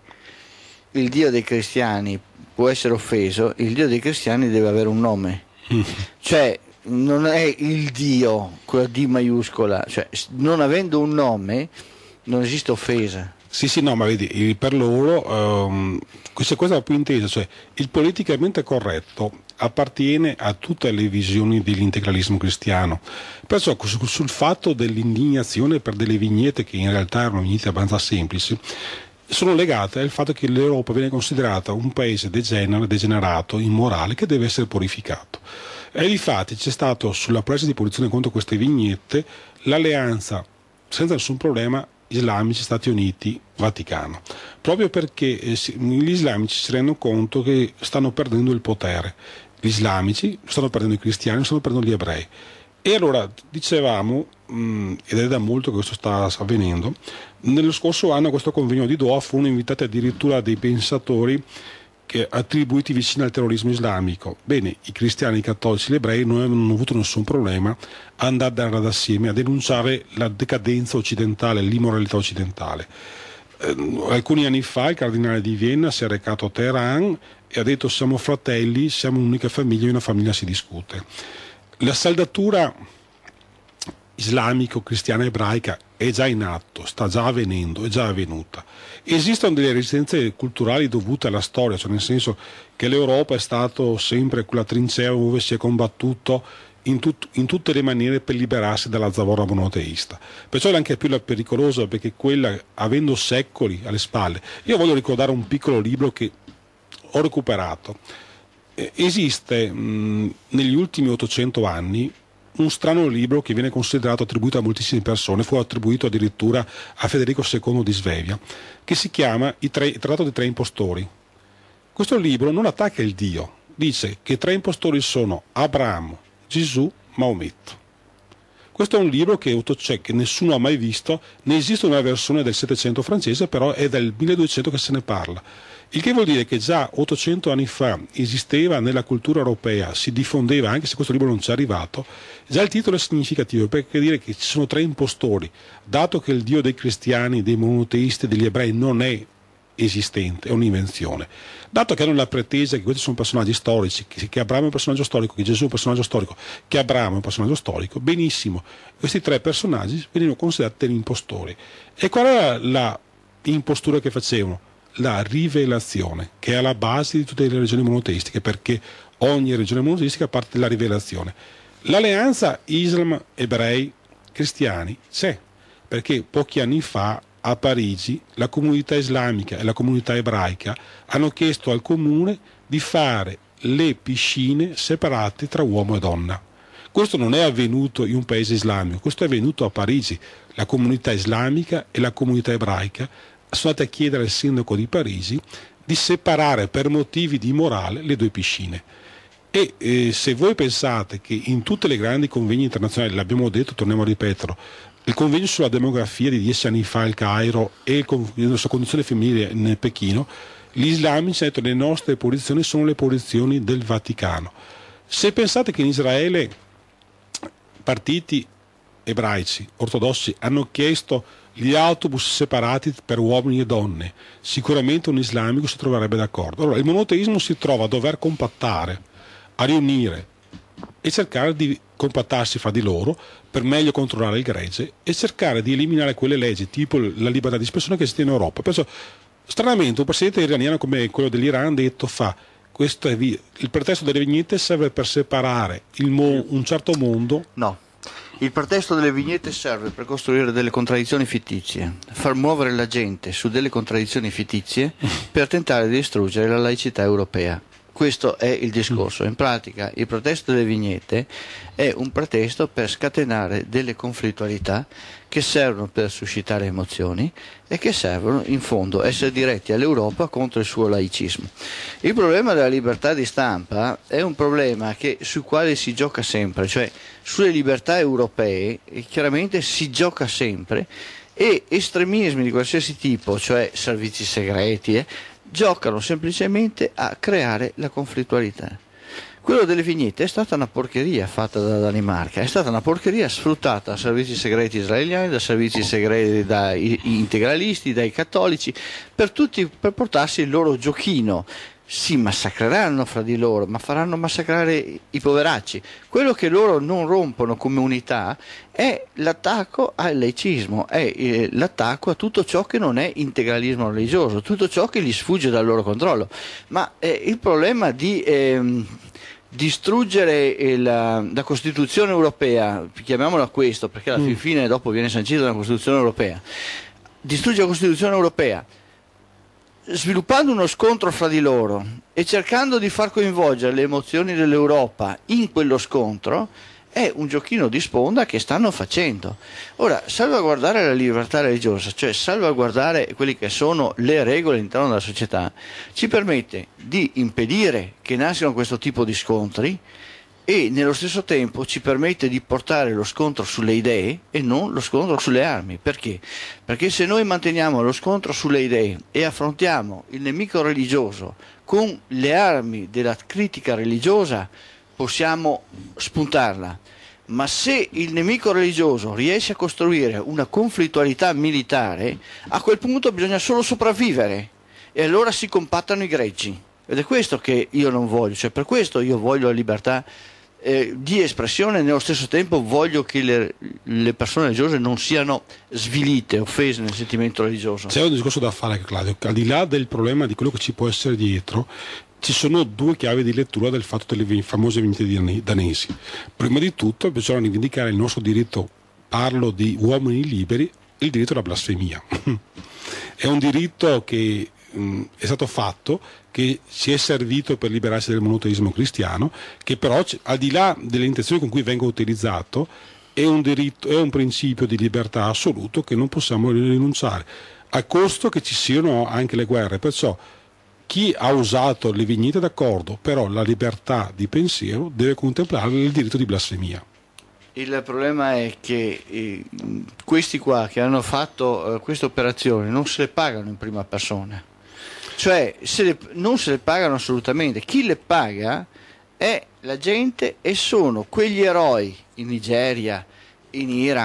il Dio dei cristiani può essere offeso, il Dio dei cristiani deve avere un nome. Mm. Cioè, non è il Dio, quella D maiuscola, cioè non avendo un nome non esiste offesa. Sì, sì, no, ma vedi, per loro um, questa cosa è più intesa, cioè il politicamente corretto appartiene a tutte le visioni dell'integralismo cristiano. Perciò sul, sul fatto dell'indignazione per delle vignette che in realtà erano vignette abbastanza semplici, sono legate al fatto che l'Europa viene considerata un paese degenero, degenerato, immorale, che deve essere purificato. E difatti c'è stato sulla presa di posizione contro queste vignette l'alleanza senza nessun problema islamici, Stati Uniti, Vaticano, proprio perché eh, gli islamici si rendono conto che stanno perdendo il potere, gli islamici stanno perdendo i cristiani, stanno perdendo gli ebrei. E allora dicevamo, mh, ed è da molto che questo sta avvenendo, nello scorso anno a questo convegno di Doha furono invitati addirittura dei pensatori che, attribuiti vicini al terrorismo islamico. Bene, i cristiani, i cattolici, gli ebrei non hanno avuto nessun problema a andare assieme a denunciare la decadenza occidentale, l'immoralità occidentale. Eh, alcuni anni fa il cardinale di Vienna si è recato a Teheran e ha detto siamo fratelli, siamo un'unica famiglia e una famiglia si discute. La saldatura islamico-cristiana ebraica è già in atto, sta già avvenendo, è già avvenuta. Esistono delle resistenze culturali dovute alla storia, cioè nel senso che l'Europa è stato sempre quella trincea dove si è combattuto in, tut, in tutte le maniere per liberarsi dalla zavorra monoteista. Perciò è anche più pericolosa perché quella, avendo secoli alle spalle. Io voglio ricordare un piccolo libro che ho recuperato. Eh, esiste mh, negli ultimi ottocento anni un strano libro che viene considerato attribuito a moltissime persone, fu attribuito addirittura a Federico secondo di Svevia, che si chiama Il, tre, il Trattato dei Tre Impostori. Questo libro non attacca il Dio, dice che i tre impostori sono Abramo, Gesù, Maometto. Questo è un libro che, cioè, che nessuno ha mai visto, ne esiste una versione del Settecento francese, però è del milleduecento che se ne parla. Il che vuol dire che già ottocento anni fa esisteva nella cultura europea, si diffondeva, anche se questo libro non ci è arrivato, già il titolo è significativo, perché dire che ci sono tre impostori, dato che il Dio dei cristiani, dei monoteisti e degli ebrei non è esistente, è un'invenzione. Dato che hanno la pretesa che questi sono personaggi storici, che Abramo è un personaggio storico, che Gesù è un personaggio storico, che Abramo è un personaggio storico, benissimo, questi tre personaggi venivano considerati degli impostori. E qual era la impostura che facevano? La rivelazione, che è alla base di tutte le religioni monoteistiche, perché ogni religione monoteistica parte dalla rivelazione. L'alleanza Islam, ebrei, cristiani c'è, perché pochi anni fa a Parigi la comunità islamica e la comunità ebraica hanno chiesto al comune di fare le piscine separate tra uomo e donna. Questo non è avvenuto in un paese islamico, questo è avvenuto a Parigi. La comunità islamica e la comunità ebraica sono andate a chiedere al sindaco di Parigi di separare per motivi di morale le due piscine. E eh, se voi pensate che in tutte le grandi convegni internazionali, l'abbiamo detto, torniamo a ripeterlo, il convegno sulla demografia di dieci anni fa al Cairo e il convegno sulla condizione femminile nel Pechino, gli islamici hanno detto le nostre posizioni sono le posizioni del Vaticano. Se pensate che in Israele partiti ebraici, ortodossi, hanno chiesto gli autobus separati per uomini e donne, sicuramente un islamico si troverebbe d'accordo. Allora il monoteismo si trova a dover compattare, a riunire e cercare di compattarsi fra di loro per meglio controllare il gregge e cercare di eliminare quelle leggi tipo la libertà di espressione che esiste in Europa. Perciò, stranamente, un presidente iraniano come quello dell'Iran ha detto fa questo è via. Il pretesto delle vignette serve per separare il mo- un certo mondo. No, il pretesto delle vignette serve per costruire delle contraddizioni fittizie, far muovere la gente su delle contraddizioni fittizie per tentare di distruggere la laicità europea. Questo è il discorso. In pratica il pretesto delle vignette è un pretesto per scatenare delle conflittualità che servono per suscitare emozioni e che servono in fondo essere diretti all'Europa contro il suo laicismo. Il problema della libertà di stampa è un problema che, sul quale si gioca sempre, cioè sulle libertà europee chiaramente si gioca sempre e estremismi di qualsiasi tipo, cioè servizi segreti, eh, giocano semplicemente a creare la conflittualità. Quello delle vignette è stata una porcheria fatta dalla Danimarca, è stata una porcheria sfruttata da servizi segreti israeliani, da servizi segreti dai integralisti, dai cattolici, per tutti, per portarsi il loro giochino. Si massacreranno fra di loro, ma faranno massacrare i poveracci. Quello che loro non rompono come unità è l'attacco al laicismo, è eh, l'attacco a tutto ciò che non è integralismo religioso, tutto ciò che gli sfugge dal loro controllo. Ma eh, il problema di ehm, distruggere il, la Costituzione europea, chiamiamola questo, perché alla mm. fine dopo viene sancita una Costituzione europea, distruggere la Costituzione europea, sviluppando uno scontro fra di loro e cercando di far coinvolgere le emozioni dell'Europa in quello scontro, è un giochino di sponda che stanno facendo. Ora, salvaguardare la libertà religiosa, cioè salvaguardare quelle che sono le regole all'interno della società, ci permette di impedire che nascano questo tipo di scontri e nello stesso tempo ci permette di portare lo scontro sulle idee e non lo scontro sulle armi. Perché? Perché se noi manteniamo lo scontro sulle idee e affrontiamo il nemico religioso con le armi della critica religiosa, possiamo spuntarla. Ma se il nemico religioso riesce a costruire una conflittualità militare, a quel punto bisogna solo sopravvivere e allora si compattano i greggi. Ed è questo che io non voglio, cioè per questo io voglio la libertà eh, di espressione e nello stesso tempo voglio che le, le persone religiose non siano svilite, offese nel sentimento religioso. C'è un discorso da fare, Claudio, al di là del problema di quello che ci può essere dietro, ci sono due chiavi di lettura del fatto delle famose vignette danesi. Prima di tutto bisogna rivendicare il nostro diritto, parlo di uomini liberi, il diritto alla blasfemia. È un diritto che mh, è stato fatto, che ci è servito per liberarsi del monoteismo cristiano, che però al di là delle intenzioni con cui venga utilizzato è un diritto, è un principio di libertà assoluto che non possiamo rinunciare, a costo che ci siano anche le guerre. Perciò chi ha usato le vignette d'accordo, però la libertà di pensiero deve contemplare il diritto di blasfemia. Il problema è che eh, questi qua che hanno fatto eh, queste operazioni non se le pagano in prima persona, cioè se le, non se le pagano assolutamente. Chi le paga è la gente e sono quegli eroi in Nigeria, in Iran,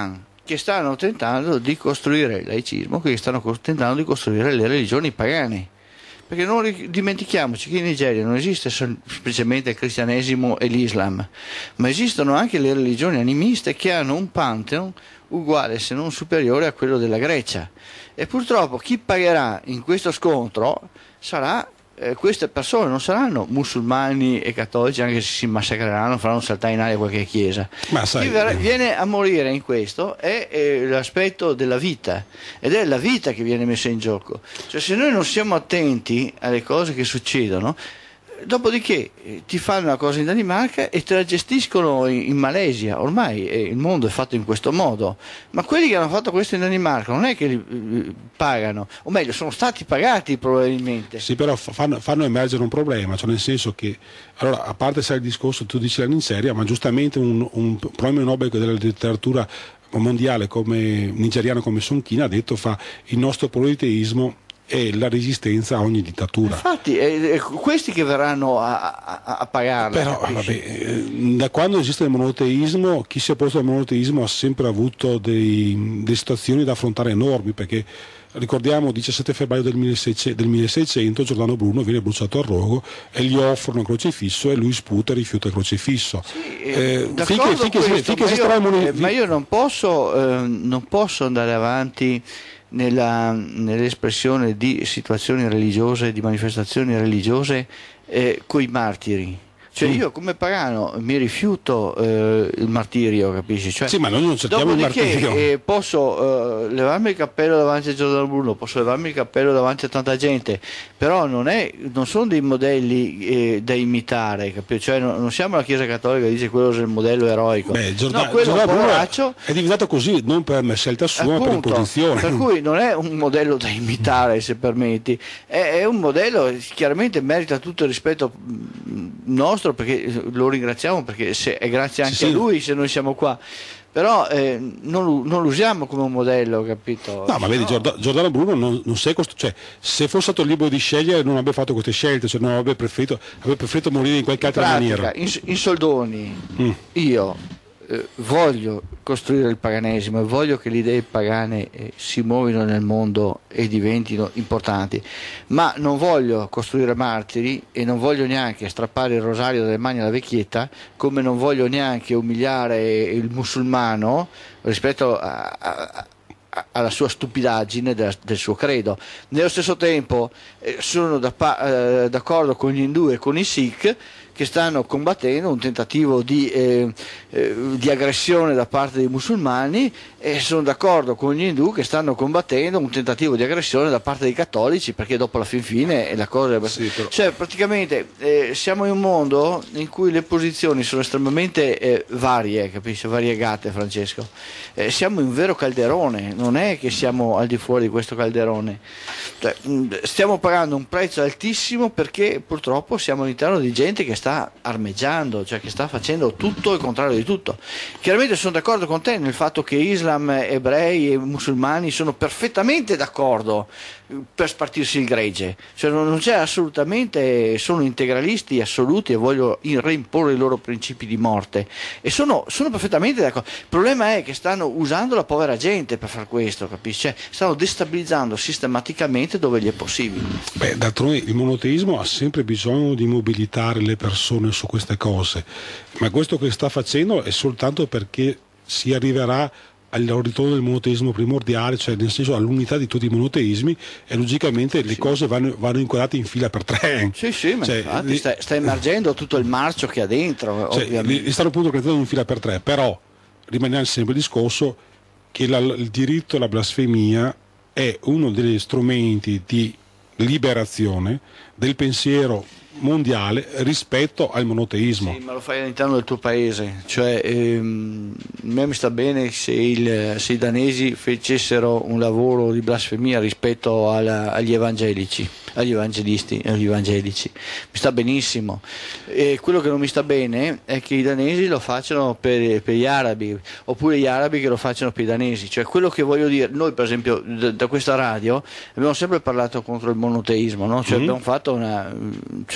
che stanno tentando di costruire il laicismo, che stanno tentando di costruire le religioni pagane. Perché non dimentichiamoci che in Nigeria non esiste semplicemente il cristianesimo e l'Islam, ma esistono anche le religioni animiste che hanno un pantheon uguale se non superiore a quello della Grecia. E purtroppo chi pagherà in questo scontro sarà Eh, queste persone, non saranno musulmani e cattolici, anche se si massacreranno, faranno saltare in aria qualche chiesa. Ma sai, chi verrà, viene a morire in questo è, è l'aspetto della vita, ed è la vita che viene messa in gioco. Cioè, se noi non siamo attenti alle cose che succedono, dopodiché eh, ti fanno una cosa in Danimarca e te la gestiscono in, in Malesia. Ormai eh, il mondo è fatto in questo modo, ma quelli che hanno fatto questo in Danimarca non è che li eh, pagano, o meglio sono stati pagati probabilmente. Sì, però fanno, fanno emergere un problema, cioè nel senso che, allora, a parte sai il discorso, tu dici la Nigeria, ma giustamente un, un premio Nobel della letteratura mondiale come nigeriano come Sun Kin ha detto, fa il nostro politeismo e la resistenza a ogni dittatura. Infatti è questi che verranno a, a, a pagarla. Però vabbè, da quando esiste il monoteismo, chi si è opposto al monoteismo ha sempre avuto dei, delle situazioni da affrontare enormi, perché ricordiamo diciassette febbraio del milleseicento Giordano Bruno viene bruciato al rogo e gli offrono il crocifisso e lui sputa e rifiuta il crocifisso. Sì, eh, finché, finché, questo, finché ma, io, moni... ma io non posso, eh, non posso andare avanti Nella, nell'espressione di situazioni religiose, di manifestazioni religiose eh, coi martiri. Cioè io come pagano mi rifiuto eh, il martirio, capisci? Cioè, sì, ma noi non cerchiamo il martirio. Eh, posso eh, levarmi il cappello davanti a Giordano Bruno, posso levarmi il cappello davanti a tanta gente, però non, è, non sono dei modelli eh, da imitare, capisci? Cioè non, non siamo la Chiesa Cattolica che dice quello è il modello eroico. Beh, Giordano, no, quello Giordano Bruno è diventato così, non per scelta sua, appunto, ma per imposizione. Per cui non è un modello da imitare, se permetti, è, è un modello che chiaramente merita tutto il rispetto nostro, perché lo ringraziamo, perché se, è grazie anche sì, a lui se noi siamo qua, però eh, non, non lo usiamo come un modello, capito? No, ma vedi, no. Giordano Bruno non, non sei cost- cioè, se fosse stato libero di scegliere non avrebbe fatto queste scelte, cioè non avrebbe preferito, avrebbe preferito morire in qualche in altra pratica, maniera. In, in soldoni, mm. io eh, voglio costruire il paganesimo e voglio che le idee pagane eh, si muovino nel mondo e diventino importanti, ma non voglio costruire martiri e non voglio neanche strappare il rosario dalle mani alla vecchietta, come non voglio neanche umiliare il musulmano rispetto a, a alla sua stupidaggine del, del suo credo. Nello stesso tempo eh, sono da, eh, d'accordo con gli indù e con i Sikh, che stanno combattendo un tentativo di, eh, eh, di aggressione da parte dei musulmani, e sono d'accordo con gli indù che stanno combattendo un tentativo di aggressione da parte dei cattolici, perché dopo la fin fine è la cosa è sì, però... cioè praticamente eh, siamo in un mondo in cui le posizioni sono estremamente eh, varie, capisci? Variegate, Francesco. Eh, siamo in un vero calderone, non è che siamo al di fuori di questo calderone. Cioè, stiamo pagando un prezzo altissimo perché purtroppo siamo all'interno di gente che sta armeggiando, cioè che sta facendo tutto il contrario di tutto. Chiaramente sono d'accordo con te nel fatto che Islam, ebrei e musulmani sono perfettamente d'accordo per spartirsi il gregge, cioè non c'è assolutamente, sono integralisti assoluti e voglio reimporre i loro principi di morte, e sono, sono perfettamente d'accordo. Il problema è che stanno usando la povera gente per far questo, capisci? Cioè, stanno destabilizzando sistematicamente dove gli è possibile. Beh, d'altronde il monoteismo ha sempre bisogno di mobilitare le persone su queste cose, ma questo che sta facendo è soltanto perché si arriverà al ritorno del monoteismo primordiale, cioè nel senso all'unità di tutti i monoteismi, e logicamente le sì. cose vanno, vanno inquadrate in fila per tre. Sì, sì, ma cioè, infatti li, sta, sta emergendo tutto il marcio che ha dentro. Cioè, ovviamente. Li, li stanno appunto organizzando in fila per tre, però rimane sempre il discorso che la, il diritto alla blasfemia è uno degli strumenti di liberazione del pensiero mondiale rispetto al monoteismo. Sì, ma lo fai all'interno del tuo paese, cioè ehm, a me mi sta bene se, il, se i danesi facessero un lavoro di blasfemia rispetto alla, agli evangelici, agli evangelisti, agli evangelici, mi sta benissimo. E quello che non mi sta bene è che i danesi lo facciano per, per gli arabi, oppure gli arabi che lo facciano per i danesi. Cioè, quello che voglio dire, noi per esempio da, da questa radio abbiamo sempre parlato contro il monoteismo, no? Cioè, mm-hmm. abbiamo fatto una, cioè,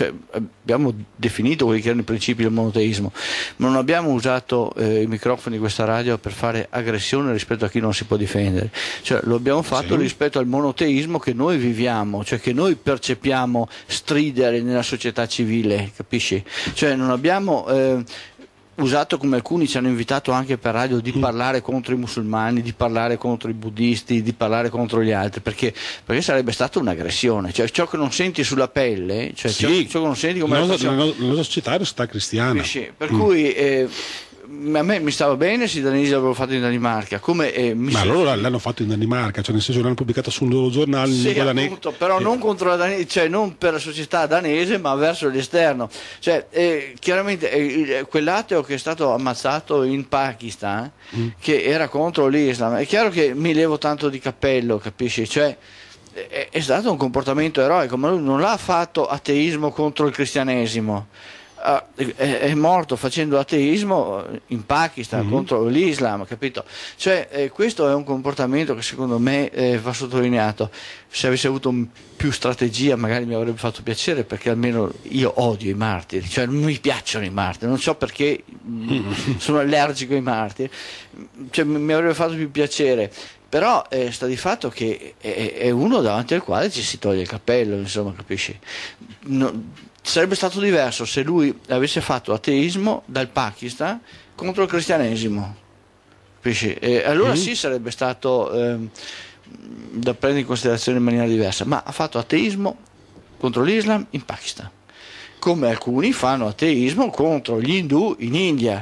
cioè, abbiamo definito quelli che erano i principi del monoteismo, ma non abbiamo usato eh, i microfoni di questa radio per fare aggressione rispetto a chi non si può difendere, cioè, lo abbiamo fatto sì. rispetto al monoteismo che noi viviamo, cioè che noi percepiamo stridere nella società civile, capisci? Cioè non abbiamo eh, usato, come alcuni ci hanno invitato anche per radio, di parlare contro i musulmani, di parlare contro i buddisti, di parlare contro gli altri, perché, perché sarebbe stata un'aggressione, cioè ciò che non senti sulla pelle, cioè sì. ciò, ciò che non senti come la nostra, la nostra società è una società cristiana, per mm. cui eh, a me mi stava bene se i danesi l'avevano fatto in Danimarca, come, eh, mi ma si... loro l'hanno fatto in Danimarca, cioè nel senso l'hanno pubblicata sul loro giornale, sì, appunto, però eh. non contro la Dan- cioè non per la società danese, ma verso l'esterno, cioè eh, chiaramente eh, quell'ateo che è stato ammazzato in Pakistan mm. che era contro l'Islam, è chiaro che mi levo tanto di cappello, capisci? Cioè è, è stato un comportamento eroico, ma lui non l'ha fatto ateismo contro il cristianesimo. Uh, è, è morto facendo ateismo in Pakistan mm-hmm. contro l'Islam, capito? Cioè eh, questo è un comportamento che secondo me eh, va sottolineato. Se avesse avuto un, più strategia magari mi avrebbe fatto piacere, perché almeno io odio i martiri, cioè non mi piacciono i martiri, non so perché mh, sono allergico ai martiri, cioè, mi avrebbe fatto più piacere. Però eh, sta di fatto che è, è uno davanti al quale ci si toglie il cappello, insomma, capisci? No, sarebbe stato diverso se lui avesse fatto ateismo dal Pakistan contro il cristianesimo, capisci? E allora mm-hmm. sì sarebbe stato eh, da prendere in considerazione in maniera diversa, ma ha fatto ateismo contro l'Islam in Pakistan, come alcuni fanno ateismo contro gli indù in India.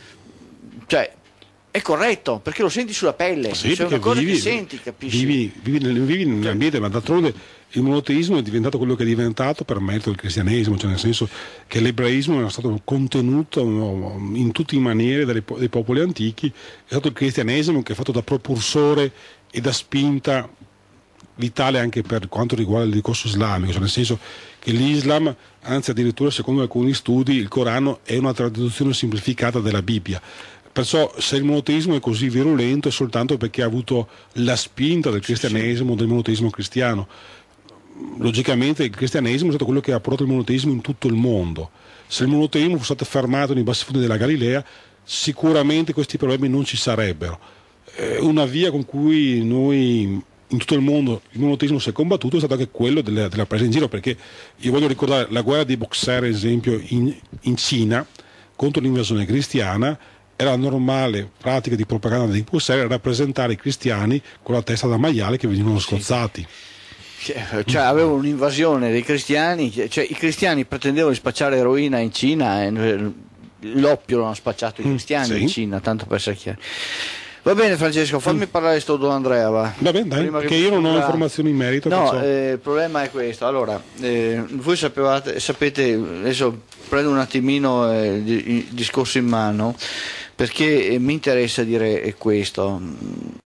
Cioè è corretto, perché lo senti sulla pelle, sì, cioè è una cosa vivi, che senti, capisci? Vivi, vivi, nel, vivi nell'ambiente, ma d'altronde il monoteismo è diventato quello che è diventato per merito del cristianesimo, cioè nel senso che l'ebraismo è stato contenuto in tutte le maniere dai, dai popoli antichi, è stato il cristianesimo che è fatto da propulsore e da spinta vitale anche per quanto riguarda il discorso islamico, cioè nel senso che l'Islam, anzi addirittura secondo alcuni studi, il Corano è una traduzione semplificata della Bibbia. Perciò se il monoteismo è così virulento è soltanto perché ha avuto la spinta del cristianesimo, del monoteismo cristiano. Logicamente il cristianesimo è stato quello che ha portato il monoteismo in tutto il mondo. Se il monoteismo fosse stato fermato nei bassi fondi della Galilea, sicuramente questi problemi non ci sarebbero. Eh, una via con cui noi in tutto il mondo il monoteismo si è combattuto è stato anche quello della, della presa in giro, perché io voglio ricordare la guerra dei Boxer, ad esempio, in, in Cina contro l'invasione cristiana. Era la normale pratica di propaganda dei Boxer rappresentare i cristiani con la testa da maiale che venivano scozzati. Cioè aveva un'invasione dei cristiani, cioè i cristiani pretendevano di spacciare eroina in Cina e l'oppio l'hanno spacciato i cristiani mm, sì. in Cina, tanto per essere chiari. Va bene Francesco, fammi mm. parlare sto Don Andrea, va. Va bene, dai, perché io non ho la... informazioni in merito. No, eh, il problema è questo. Allora, eh, voi sapevate, sapete, adesso prendo un attimino eh, il discorso in mano, perché mi interessa dire questo.